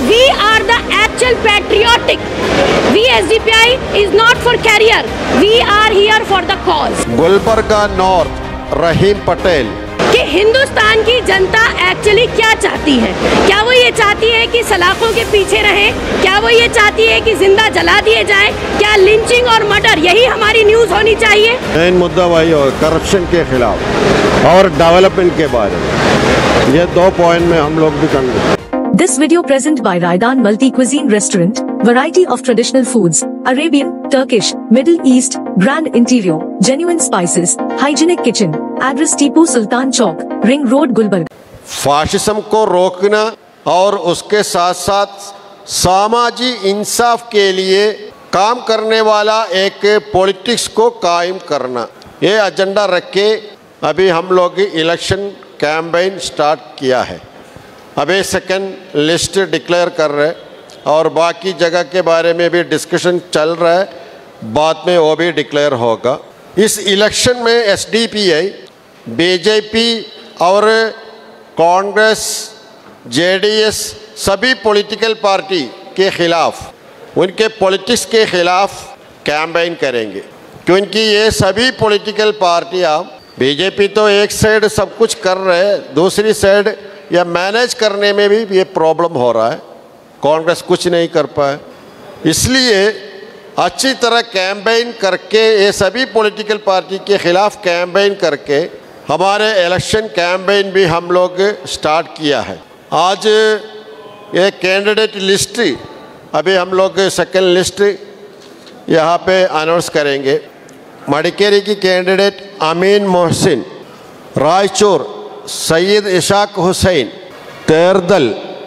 we are the actual patriotic. We SDPI is not for career. We are here for the cause. Gulbarga north Rahim Patel कि हिंदुस्तान की जनता actually क्या चाहती है। क्या वो ये चाहती है कि सलाखों के पीछे रहें? क्या वो ये चाहती है कि जिंदा जला दिए जाएं? क्या लिंचिंग और मर्डर यही हमारी न्यूज़ होनी चाहिए? मेन मुद्दा वही हो, करप्शन के खिलाफ और डेवलपमेंट के बारे में। ये 2 पॉइंट में हम लोग भी करेंगे। This video present by Raidan Multi Cuisine Restaurant, variety of traditional foods, Arabian, Turkish, Middle East, grand interior, genuine spices, hygienic kitchen, address Tipu Sultan Chowk, Ring Road, Gulbarga। Fascism को रोकना और उसके साथ साथ सामाजिक इंसाफ के लिए काम करने वाला एक पॉलिटिक्स को कायम करना, ये एजेंडा रख के अभी हम लोग इलेक्शन कैंपेन स्टार्ट किया है। अभी सेकंड लिस्ट डिक्लेयर कर रहे और बाकी जगह के बारे में भी डिस्कशन चल रहा है, बाद में वो भी डिक्लेयर होगा। इस इलेक्शन में एसडीपीआई, बीजेपी और कांग्रेस, जेडीएस सभी पॉलिटिकल पार्टी के ख़िलाफ़, उनके पॉलिटिक्स के ख़िलाफ़ कैंपेन करेंगे, क्योंकि ये सभी पॉलिटिकल पार्टियाँ, बीजेपी तो एक साइड सब कुछ कर रहे हैं, दूसरी साइड या मैनेज करने में भी ये प्रॉब्लम हो रहा है, कांग्रेस कुछ नहीं कर पाए। इसलिए अच्छी तरह कैंपेन करके, ये सभी पॉलिटिकल पार्टी के ख़िलाफ़ कैंपेन करके हमारे इलेक्शन कैंपेन भी हम लोग स्टार्ट किया है। आज ये कैंडिडेट लिस्ट अभी हम लोग सेकंड लिस्ट यहाँ पे अनाउंस करेंगे। मडिकेरी की candidate Amin Mohsin, Raichur Syed Ishaq Hussain, Terdal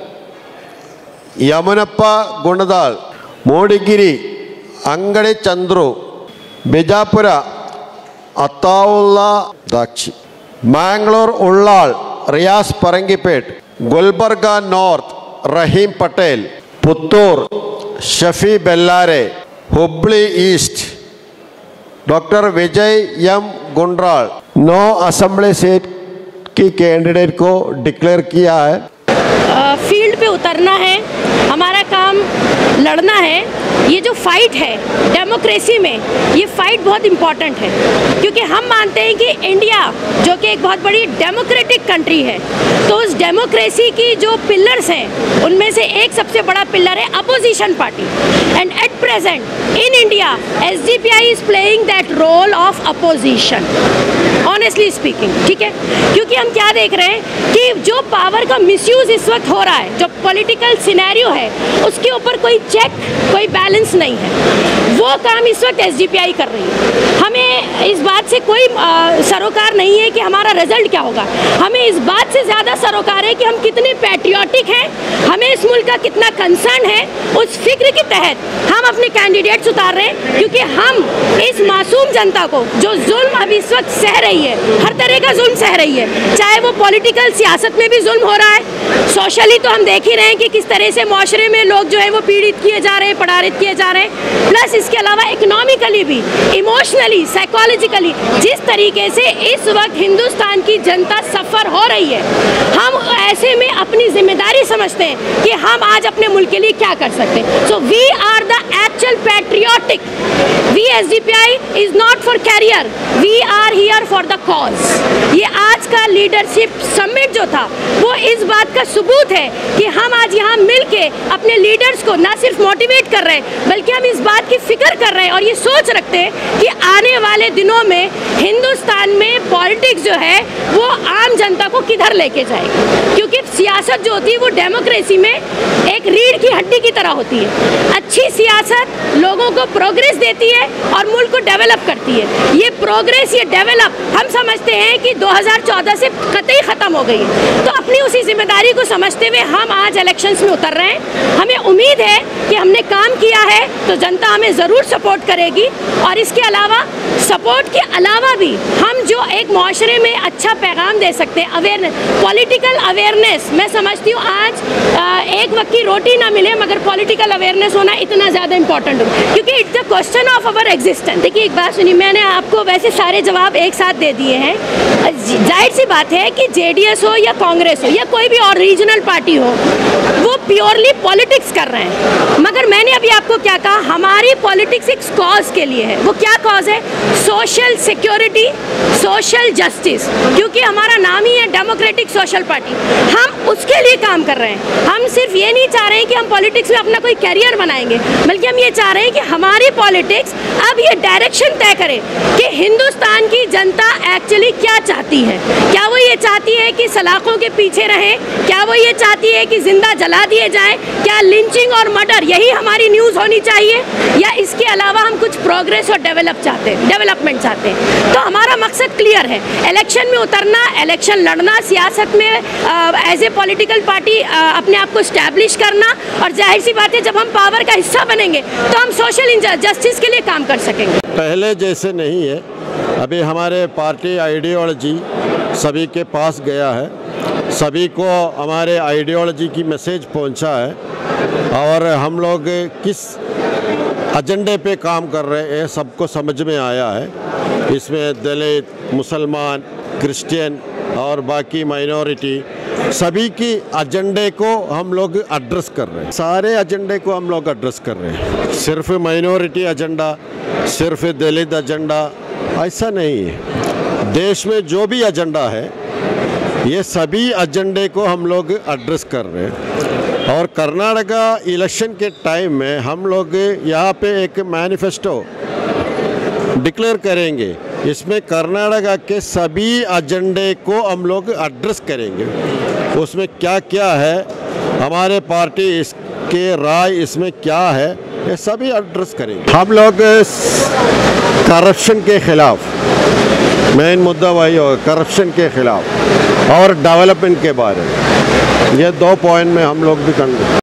Yamunappa Gundadal, Mudigere Angadi Chandru, Bijapur Ataulla Dakshi, Mangalore Ullal Riyaz Parangipet, Gulbarga north Rahim Patel, Puttur Shafi Bellare, Hubli east doctor Vijay M Gundral. 9 assembly seat की कैंडिडेट को डिक्लेयर किया है। फील्ड पे उतरना है, हमारा काम लड़ना है। ये जो फाइट है डेमोक्रेसी में, ये फाइट बहुत इम्पॉर्टेंट है, क्योंकि हम मानते हैं कि इंडिया जो कि एक बहुत बड़ी डेमोक्रेटिक कंट्री है, तो उस डेमोक्रेसी की जो पिलर्स हैं उनमें से एक सबसे बड़ा पिलर है opposition party. And at present in India SDPI is playing that role of opposition, honestly speaking, ठीक है। क्योंकि हम क्या देख रहे हैं कि जो पावर का मिसयूज इस वक्त हो रहा है, जो पॉलिटिकल सिनेरियो है, उसके ऊपर कोई चेक, कोई बैलेंस नहीं है। वो काम इस वक्त एसडीपीआई कर रही है। हमें इस बात से कोई सरोकार नहीं है कि हमारा रिजल्ट क्या होगा। हमें इस बात से ज़्यादा सरोकार है कि हम कितने पैट्रियोटिक हैं, हमें इस मुल्क का कितना कंसर्न है। उस फिक्र के तहत हम अपने कैंडिडेट्स उतार रहे हैं, क्योंकि हम इस मासूम जनता को जो जुल्म अभी इस वक्त सह रही है, हर तरह का जुल्म सह रही है, चाहे वो पॉलिटिकल सियासत में भी जुल्म हो रहा है, सोशली तो हम देख ही रहे हैं कि किस तरह से माशरे में लोग जो है वो पीड़ित किए जा रहे हैं, प्रताड़ित किए जा रहे हैं, प्लस इसके अलावा इकोनॉमिकली भी, इमोशनली, साइकोलॉजिकली जिस तरीके से इस वक्त हिंदुस्तान की जनता सफ़र हो रही है, हम ऐसे में अपनी जिम्मेदारी समझते हैं कि हम आज अपने मुल्क के लिए क्या कर सकते हैं। So we are the actual patriotic. We SDPI is not for career, we are here for the cause. ये आज का लीडरशिप समिट जो था वो इस बात का सबूत है कि हम आज यहाँ मिल के अपने लीडर्स को ना सिर्फ मोटिवेट कर रहे हैं, बल्कि हम इस बात की फिक्र कर रहे हैं और ये सोच रखते हैं कि आने वाले दिनों में हिंदुस्तान में पॉलिटिक्स जो है वो आम जनता को किधर लेके जाएगी। क्योंकि सियासत जो होती है वो डेमोक्रेसी में एक रीढ़ की हड्डी की तरह होती है। अच्छी सियासत लोगों को प्रोग्रेस देती है और मुल्क को डेवलप करती है। ये प्रोग्रेस, ये डेवलप हम समझते हैं कि 2014 से कतई ख़त्म हो गई है। तो अपनी उसी जिम्मेदारी को समझते हुए हम आज इलेक्शंस में उतर रहे हैं। हमें उम्मीद है कि हमने काम किया है तो जनता हमें ज़रूर सपोर्ट करेगी, और इसके अलावा सपोर्ट के अलावा भी हम जो एक माशरे में अच्छा पैगाम दे सकते हैं, अवेयरनेस, पॉलिटिकल अवेयरनेस। मैं समझती हूँ आज एक वक्त की रोटी ना मिले मगर पॉलिटिकल अवेयरनेस होना इतना ज़्यादा इंपॉर्टेंट हो, क्योंकि it's the question of our existence. देखिए एक बात सुनिए, मैंने आपको वैसे सारे जवाब एक साथ दे दिए हैं। जाहिर सी बात है कि जेडीएस हो या कांग्रेस हो या कोई भी और रीजनल पार्टी हो, वो प्योरली पॉलिटिक्स पॉलिटिक्स कर रहे हैं। मगर मैंने अभी आपको क्या कहा, हमारी पॉलिटिक्स एक कॉज के लिए है। वो क्या कॉज है? सोशल सिक्योरिटी, सोशल जस्टिस, क्योंकि हमारा नाम ही है डेमोक्रेटिक सोशल पार्टी। हम उसके लिए काम कर रहे हैं। हम सिर्फ ये नहीं चाह रहे हैं कि हम पॉलिटिक्स में अपना कोई कैरियर बनाएंगे, बल्कि हम ये चाह रहे हैं कि हमारी पॉलिटिक्स अब ये डायरेक्शन तय करे कि हिंदुस्तान की जनता एक्चुअली क्या चाहती है। क्या वो ये चाहती है कि सलाखों के पीछे रहें? क्या वो ये चाहती है कि जिंदा जला दिए जाएं? क्या लिंचिंग और मर्डर यही हमारी न्यूज़ होनी चाहिए, या इसके अलावा हम कुछ प्रोग्रेस और डेवलपमेंट चाहते हैं? तो हमारा मकसद क्लियर है, इलेक्शन में उतरना, इलेक्शन लड़ना, सियासत में एज ए पॉलिटिकल पार्टी अपने आप को स्टैब्लिश करना, और जाहिर सी बात है जब हम पावर का हिस्सा बनेंगे तो हम सोशल जस्टिस के लिए काम कर सकेंगे। पहले जैसे नहीं है, अभी हमारे पार्टी आइडियोलॉजी सभी के पास गया है, सभी को हमारे आइडियोलॉजी की मैसेज पहुंचा है, और हम लोग किस एजेंडे पे काम कर रहे हैं सबको समझ में आया है। इसमें दलित, मुसलमान, क्रिश्चियन और बाकी माइनॉरिटी सभी की एजेंडे को हम लोग एड्रेस कर रहे हैं। सारे एजेंडे को हम लोग एड्रेस कर रहे हैं, सिर्फ माइनॉरिटी एजेंडा, सिर्फ दलित एजेंडा, ऐसा नहीं है। देश में जो भी एजेंडा है ये सभी एजेंडे को हम लोग एड्रेस कर रहे हैं। और कर्नाटका इलेक्शन के टाइम में हम लोग यहाँ पे एक मैनिफेस्टो डिक्लेयर करेंगे, इसमें कर्नाटका के सभी एजेंडे को हम लोग एड्रेस करेंगे। उसमें क्या क्या है, हमारे पार्टी इसके राय इसमें क्या है, ये सभी एड्रेस करेंगे। हम लोग करप्शन के खिलाफ, मेन मुद्दा वही होगा, करप्शन के खिलाफ और डेवलपमेंट के बारे में, ये 2 पॉइंट में हम लोग भी कर